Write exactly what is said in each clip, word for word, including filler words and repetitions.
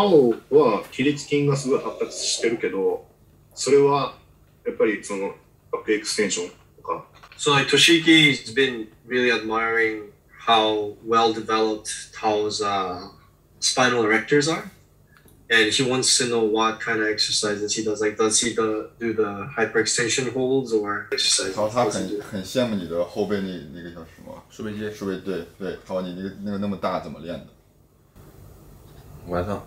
青は起立筋がすごい発達してるけど、それはやっぱりそのバックエクステンションとか。 So like Toshiki's been really admiring how well developed Tao's uh, spinal erectors are, and he wants to know what kind of exercises he does. Like, does he do, do the hyperextension holds or exercises? 他他很很羡慕你的后背那那个叫什么竖背肌， 竖背对对，他说你那个那个那么大怎么练的？ 晚上。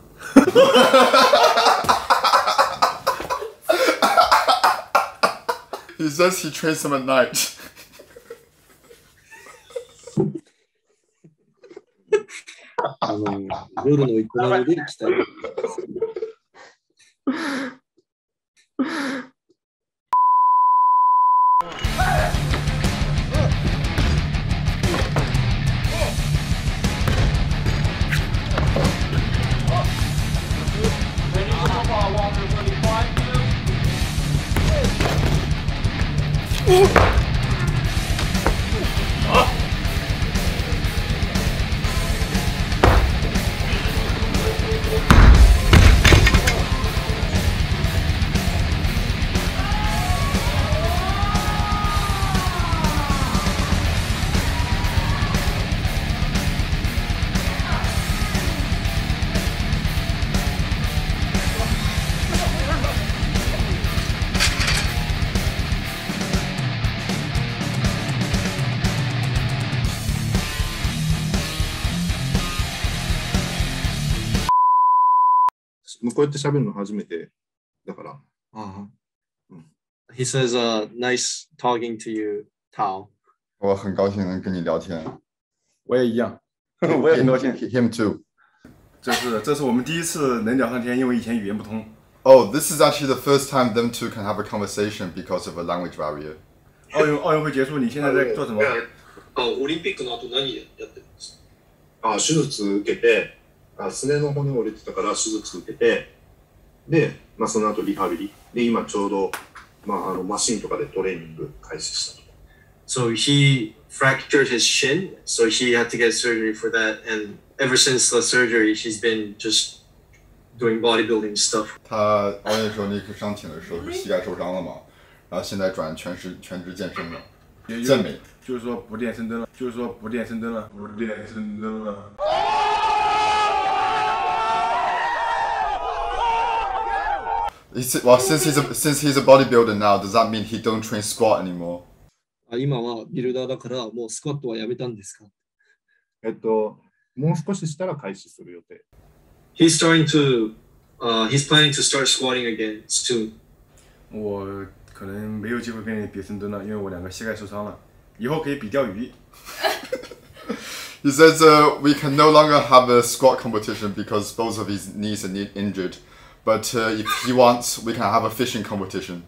He says he trains them at night. あの夜の営みで鍛える。 こうやって喋るの初めてだから。 Uh-huh. He says, uh, nice talking to you, Tao. 我很高兴能跟你聊天。 我也一样，我也很高兴。 Him too. 这是这是我们第一次能聊上天，因为以前语言不通。 Oh, this is actually the first time them two can have a conversation because of a language barrier. 奥运奥运会结束，你现在在做什么？ あ、オリンピックの後何やってるんですか？ あ、手術受けて、あ、すねの骨折れてたから手術受けて、で、まあその後リハビリで今ちょうどまああのマシンとかでトレーニング開始したと。 So he fractured his shin, so he had to get surgery for that, and ever since the surgery, he's been just doing bodybuilding stuff. 他奥运时候那个伤停的时候是膝盖受伤了嘛，然后现在转全职全职健身了，健美。 就是说不练深蹲了，就是说不练深蹲了，不练深蹲了。 Well, since he's a since he's a bodybuilder now, does that mean he don't train squat anymore? あ、今はビルダーだからもうスクワットはやめたんですか？ えっともう少ししたら開始する予定。 He's starting to, uh, he's planning to start squatting again soon. 我可能没有机会跟你比深蹲了，因为我两个膝盖受伤了。以后可以比钓鱼。 He says uh, we can no longer have a squat competition because both of his knees are knee injured. But uh, if he wants, we can have a fishing competition.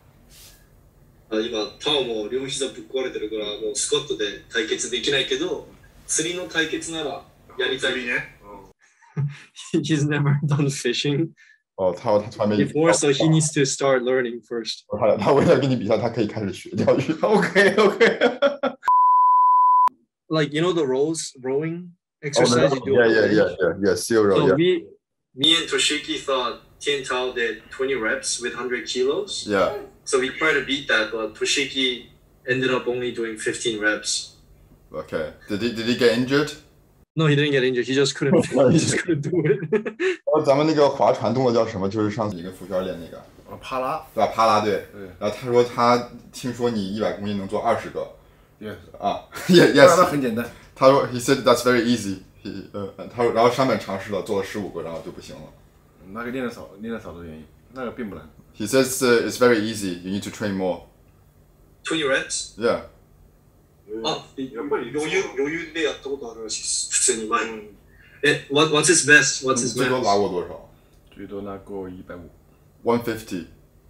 今、タオも両膝ぶっ壊れてるから、もうスクワットで対決できないけど、釣りの対決ならやりたいね。He's never done fishing 哦，他他从来没 before, so he needs to start learning first. 他他为了跟你比赛，他可以开始学钓鱼。 OK OK. Like you know the rows, rowing exercise you do. Yeah, yeah, yeah, yeah, yeah. Seal row. So Yeah. we, me and Toshiki thought Tian Tao did twenty reps with one hundred kilos. Yeah. So we tried to beat that, but Toshiki ended up only doing fifteen reps. Okay. Did he did he get injured? No, he didn't get injured. He just couldn't. He just couldn't do it. 哦，咱们那个划船动作叫什么？就是上次你跟福圈练那个。 哦，帕拉。 对吧？帕拉队。 对。 然后他说他听说你一百公斤能做二十个。 Yes. 啊 ，Yes yes。 那很简单。 他说 He said that's very easy. He 呃，他说然后山本尝试了，做了十五个，然后就不行了。 那个练的少，练的少的原因，那个并不难。 He says uh, it's very easy. You need to train more. Twenty reps. Yeah. あ、やっぱり余裕余裕でやったことあるらしいです。普通に前。え、what what's his best? What's his 最多 best? 拿过多少最多拿过一百五。 ？one fifty.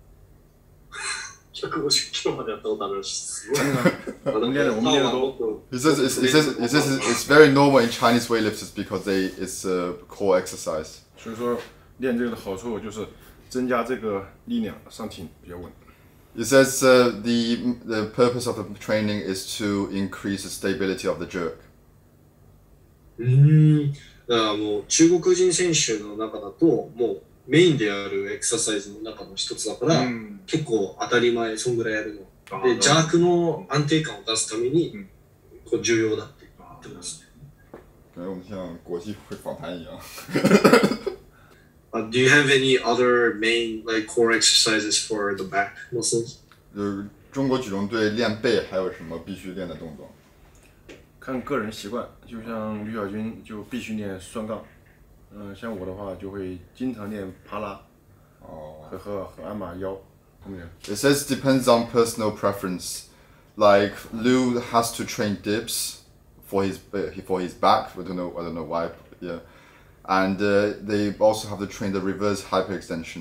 百五十キロまでやったことあるらしいです。 我们练的我们练的多。 He says it's, it says it says it's very normal in Chinese weightlifters because they it's a core exercise. 所以说练这个的好处就是增加这个力量，上挺比较稳。 It says uh, the the purpose of the training is to increase the stability of the jerk. うん。 だからもう中国人選手の中だともうメインであるエクササイズの中の一つだから、うん、結構当たり前そんぐらいやるので邪悪の安定感を出すために、うん、こう重要だって言ってますね。 感觉我们像国际会访谈一样。 uh, do you have any other main like core exercises for the back muscles? 就是中国举重队练背还有什么必须练的动作？ 看个人习惯，就像吕小军就必须练双杠，嗯、呃，像我的话就会经常练帕拉，哦，和和和鞍马腰。 It says depends on personal preference. Like Lou has to train dips for his for his back. I don't know. I don't know why. Yeah, and uh, they also have to train the reverse hyperextension.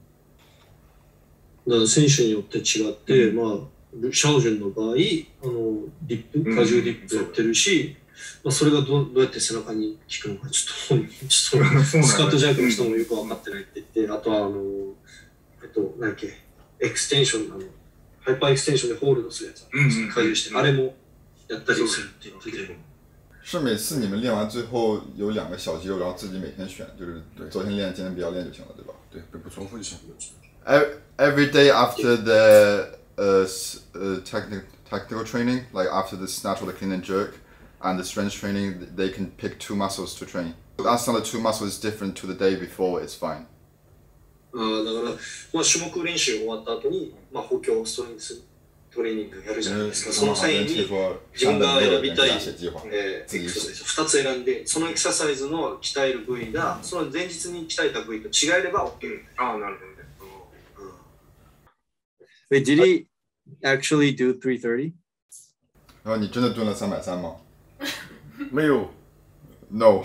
だから選手によって違って、うん、まあシャオジュンの場合、あのディップ、荷重ディップやってるし、うん、まあそれがどどうやって背中に効くのかちょっとちょっとスカットジャークの人もよく分かってないって言って、あとはあのえっとなんだっけエクステンションあのハイパーエクステンションでホールドするやつ、荷重して、あれもやったりするって言ってて。 是每次你们练完最后有两个小肌肉，然后自己每天选，就是昨天练，今天不要练就行了，对吧？ 对，不重复就行。 Every day after the uh, uh, technical technical training, like after the snatch or the clean and jerk, and the strength training, they can pick two muscles to train. As long as the two muscles is different to the day before, it's fine. あだから、まあ、種目練習終わった後に、まあ、補強ストレングストレーニングやるじゃないですか。その際に自分が選びたい、えー、エクササイズふたつ選んで、そのエクササイズの鍛える部位がその前日に鍛えた部位と違えれば OK。ああ、なるほどね。Wait, did he actually do three thirty? 然后你真的蹲了三百三吗？ 没有 ，No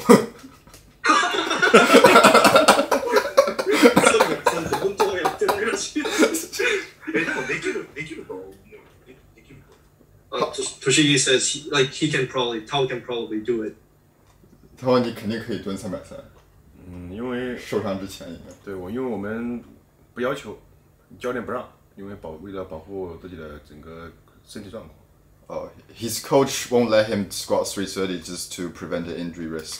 本当はやってないらしい。え、でもできるできると思う。できると。あ、Toshigi says he, like he can probably, Tao can probably do it. 他说你肯定可以蹲三百三。 嗯，因为受伤之前应该。 对我，因为我们不要求，教练不让。因为保为了保护自己的整个身体状况。 Oh, his coach won't let him squat three thirty just to prevent the injury risk.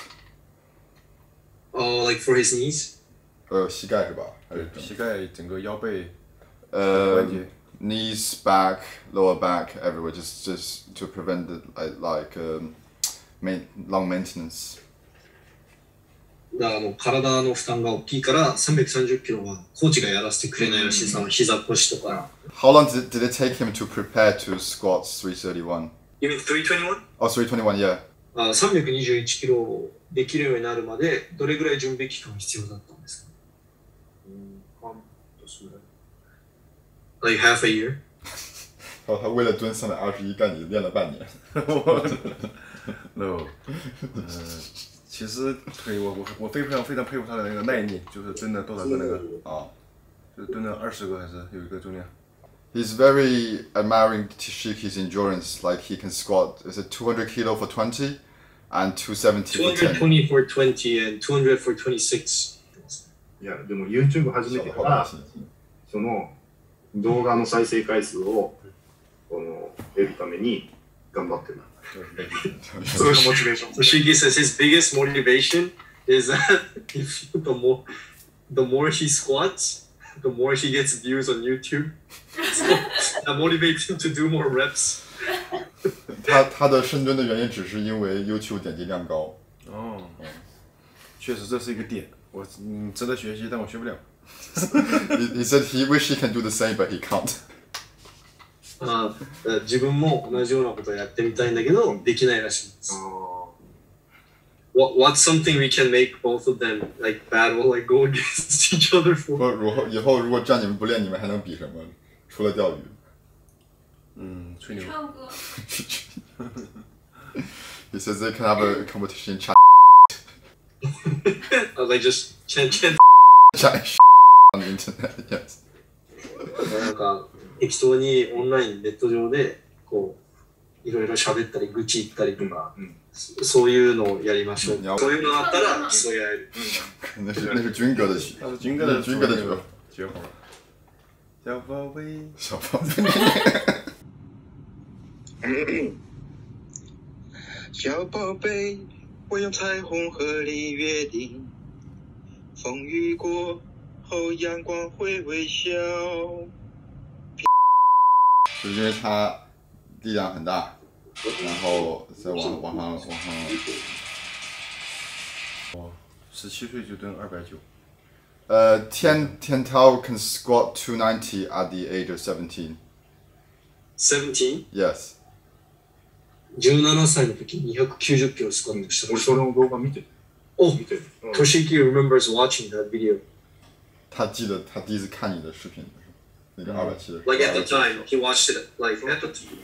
Oh, like for his knees? 呃，膝盖是吧？还是膝盖整个腰背。 呃 ，knees, back, lower back, everywhere, just just to prevent the like like um, main, long maintenance. だからあの体の負担が大きいからさんびゃくさんじゅっキロはコーチがやらせてくれないらしい、その膝腰とか。 How long did it, did it take him to prepare to squat three thirty-one? You mean three twenty-one? Oh, three twenty-one, yeah. あ、さんびゃくにじゅういちキロできるようになるまでどれぐらい準備期間必要だったんですか？うん、半年ぐらい。Like half a year? 哦，他为了蹲三百二十一，干你练了半年。 No， 呃。其实可以，我我我非常非常佩服他的那个耐力，就是蹲了多少个那个啊，就蹲了二十个还是有一个重量。 He's very admiring Tashiki's endurance. Like he can squat, is it two hundred kilo for twenty, and two seventy for ten. two twenty for twenty and two hundred for twenty-six. いやでも YouTube 始めてからその動画の再生回数をこの得るために頑張ってる。 So Shigi says his biggest motivation is that if the more the more he squats, the more he gets views on YouTube. So that motivates him to do more reps. 他他的深蹲的原因只是因为 YouTube 点击量高。 哦，确实这是一个点，我嗯值得学习，但我学不了。 he, he said he wish he can do the same, but he can't. まあ、自分も同じようなことをやってみたいんだけどできないらしいです。What What's something we can make both of them like battle, like go against each other for? 说如后以后如果这样你们不练，你们还能比什么？除了钓鱼。 嗯，吹牛。 唱歌。 He says they can have a competition in China. Like just chant chant. On the internet, yes. なんか適当にオンラインネット上でこういろいろ喋ったり愚痴言ったりとか、うん、そういうのをやりましょう。そういうのがあったら競い合える。 那是那是军哥的， 那是军哥的军哥的绝活。小宝贝， 小宝贝。 小宝贝，我我用彩虹和你约定，风雨过后阳光会微笑。 就是因为它力量很大，然后再往往上往上。 我十七岁就蹲二百九。 Uh, Tian Tian Tao can squat two ninety at the age of seventeen. seventeen? Yes. じゅうななさいの時ににひゃくきゅうじゅっキロスクワットした。 俺その動画見てる。 Oh, 見てる。うん Toshiki remembers watching that video. 他记得他第一次看你的视频，那个二百七的。 Like at the time, he watched it. Like at the time,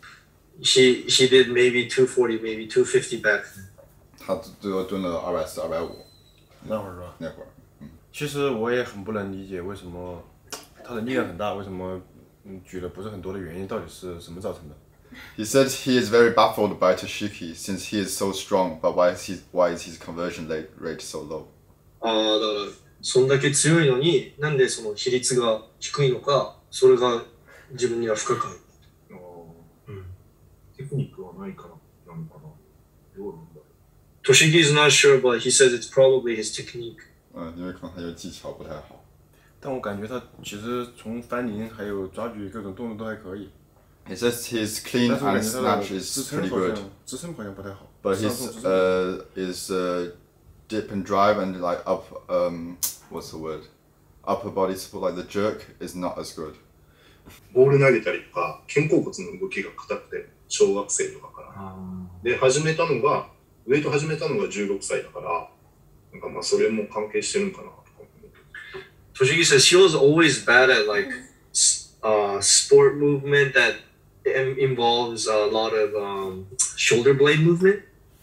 he he did maybe two forty, maybe two fifty back then. 他最多蹲了二百四、二百五那会儿是吧？ 那会儿。 其实我也很不能理解为什么他的力量很大，为什么嗯举的不是很多的原因到底是什么造成的？ He said he is very baffled by Toshiki since he is so strong, but why is he why is his conversion rate rate so low? ああ、だからそんだけ強いのになんでその比率が低いのか、それが自分には不可解。 あーうん。 テクニックはないからなのかな。どうなんだろ Toshiki is not sure, but he says it's probably his technique. 嗯，因为可能他的技巧不太好。 但我感觉他其实从翻林还有抓举各种动作都还可以， He says his clean 但是我感 and 觉他的 snatch 支 is 撑 pretty 好 good, 像支撑好像不太好。 but 上 his 送支撑 uh his uh dip and drive and like up um what's the word upper body support like the jerk is not as good. う。ボール投げたりとか肩甲骨の動きが硬くて小学生とかから。で始めたのがウェイト始めたのがじゅうろくさいだから、なんかまあそれも関係してるんかなとか思う。 Toshiki says he was always bad at like s- uh, sport movement that im- involves a lot of um, shoulder blade movement.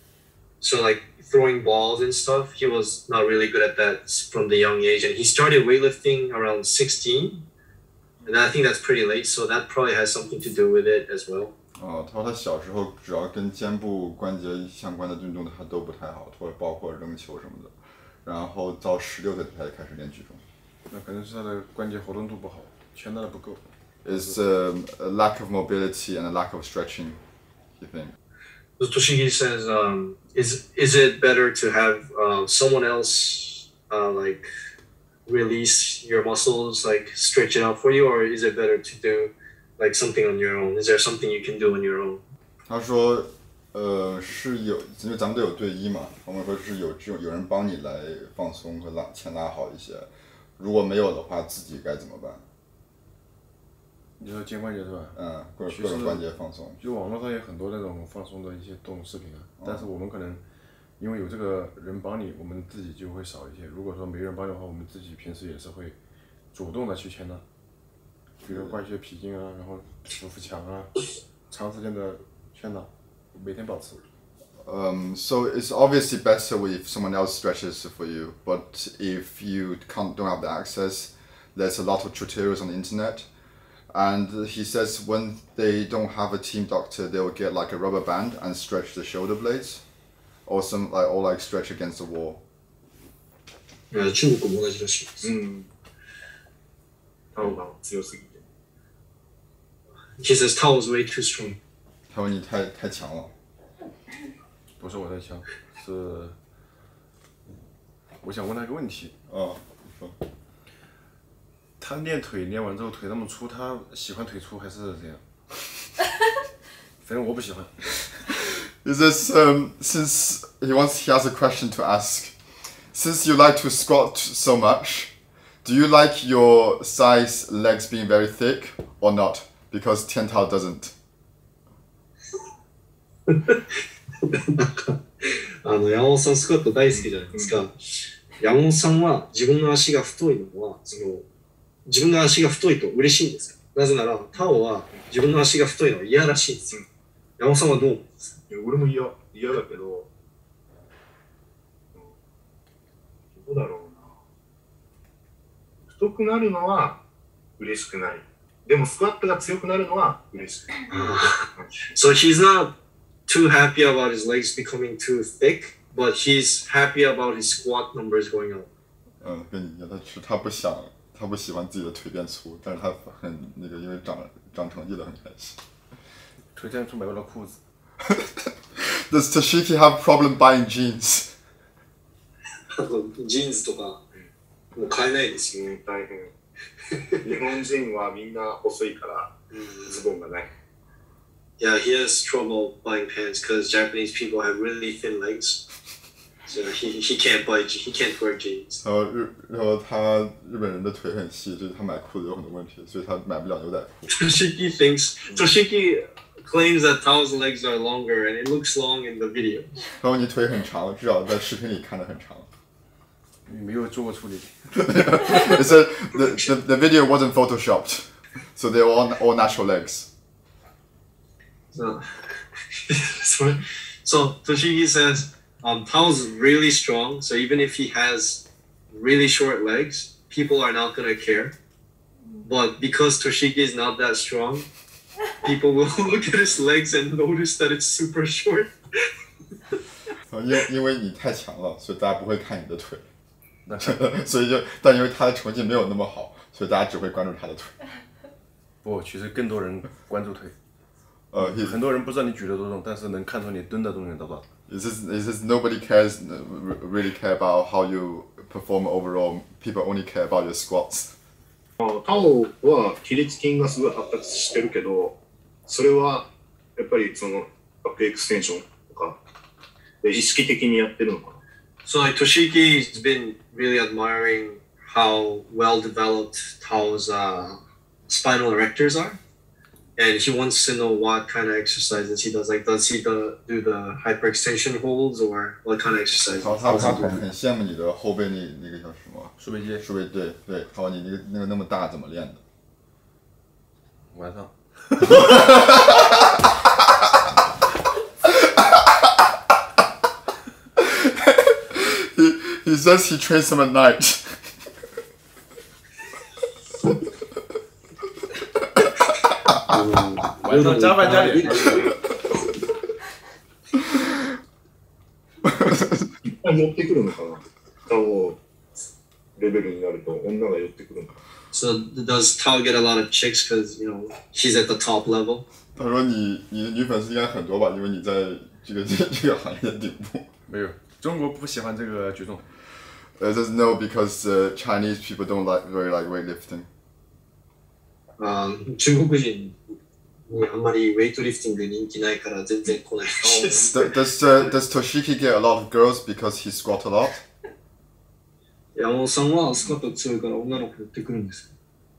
So like throwing balls and stuff, he was not really good at that s- from the young age. And he started weightlifting around sixteen. And I think that's pretty late, so that probably has something to do with it as well. 哦，他说他小时候只要跟肩部关节相关的运动他都不太好，或者包括扔球什么的。然后到十六岁才开始练举重。 那可能是他的关节活动度不好，拳打的不够。 Is um, a lack of mobility and a lack of stretching, you think? So Toshiki says, um, is is it better to have uh, someone else uh, like release your muscles, like stretch it out for you, or is it better to do like something on your own? Is there something you can do on your own? 他说，呃，是有，因为咱们都有队医嘛，他们说是有这种有人帮你来放松和拉牵拉好一些。如果没有的话，自己该怎么办？ 你说肩关节是吧？ 嗯，各种其实各种关节放松。 就网络上有很多那种放松的一些动视频啊，但是我们可能因为有这个人帮你，我们自己就会少一些。如果说没人帮你的话，我们自己平时也是会主动的去牵拉，比如挂一些皮筋啊，然后扶扶墙啊，长时间的牵拉，每天保持。 Um, so it's obviously better if someone else stretches for you, but if you can't don't have the access, there's a lot of tutorials on the internet. And he says when they don't have a team doctor, they will get like a rubber band and stretch the shoulder blades, or some like or like stretch against the wall. 中国も同じらしいです。 うん。タオが強すぎて。 He says Tao is way too strong. 他说你太太强了。 不是我在枪，是我想问他一个问题。 哦，你说。 他练腿练完之后腿那么粗，他喜欢腿粗还是怎样？反正我不喜欢。 Is this um since he wants he has a question to ask? Since you like to squat so much, do you like your size legs being very thick or not? Because Tian Tao doesn't. なんかあの山本さんスクワット大好きじゃないですか。山本さんは自分の足が太いのはその自分の足が太いと嬉しいんですよ。なぜならタオは自分の足が太いのは嫌らしいんですよ。山本さんはどう思うんですか？ いや俺も嫌嫌だけど、うん、どうだろうな。太くなるのは嬉しくない。でもスクワットが強くなるのは嬉しくない。 So he's not too happy about his legs becoming too thick, but he's happy about his squat numbers going up. 嗯，跟你一样，他是他不想，他不喜欢自己的腿变粗，但是他很那个，因为长长成绩了很开心。 腿变粗买不了裤子。 does Toshiki have problem buying jeans? ジーンズとかもう買えないですよ。 うん、大変。日本人はみんな細いからズボンがない。 Yeah, he has trouble buying pants because Japanese people have really thin legs. So he, he can't buy he can't wear jeans. 然后日然后他日本人的腿很细，就是他买裤子有很多问题，所以他买不了牛仔裤。 Toshiki thinks Toshiki claims that Tao's legs are longer and it looks long in the video. 然后你腿很长，至少在视频里看得很长。 你没有做过处理。 It said the, the the video wasn't photoshopped, so they're all all natural legs. So, so, so Toshiki says um, Tao's really strong, so even if he has really short legs, people are not gonna care. But because Toshiki is not that strong, people will look at his legs and notice that it's super short. 因为因为你太强了，所以大家不会看你的腿。所以就，但因为他的成绩没有那么好，所以大家只会关注他的腿。 不，其实更多人关注腿。 呃， 很多人不知道你举得多重，但是能看出你蹲的重量多少。 It's just, it's just nobody cares really care about how you perform overall. People only care about your squats. タオは起立筋がすごい発達してるけど、それはやっぱりそのバックエクステンションとかで意識的にやってるのかな。 So like Toshiki's been really admiring how well developed Tao's uh, spinal erectors are, and he wants to know what kind of exercises he does. Like, does he do, do the hyperextension holds, or what kind of exercises? 他他他很很羡慕你的后背那那个叫什么？ 竖背肌。 竖背对对，他说你那个那个那么大怎么练的？ 晚上。 He says he trains them at night. 晚上加班加点。 いっぱい持ってくるのかな。タオレベルになると女が寄ってくるのかな。 So does Tao get a lot of chicks because you know he's at the top level? 他说你你的女粉丝应该很多吧，因为你在这个这这个行业的顶部。 没有，中国不喜欢这个举重。 Uh, just no, because uh, Chinese people don't like very like weightlifting. あ中国人にあんまりウェイトリフティング人気ないから全然来ないです。 Does does, uh, does Toshiki get a lot of girls because he squat a lot? 山本さんはスクワット強いから女の子寄ってくるんですよ。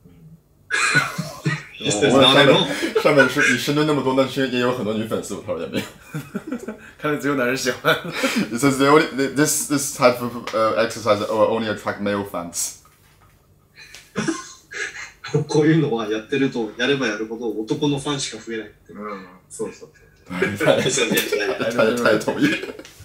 我问上面上面是你深蹲那么多，那是也有很多女粉丝，我说也没有。 看来只有男人喜欢。 It says they only this this type of uh, exercise will only attract male fans. こういうのはやってるとやればやるほど男のファンしか増えないって。 うん、そうそう。 太太太同意。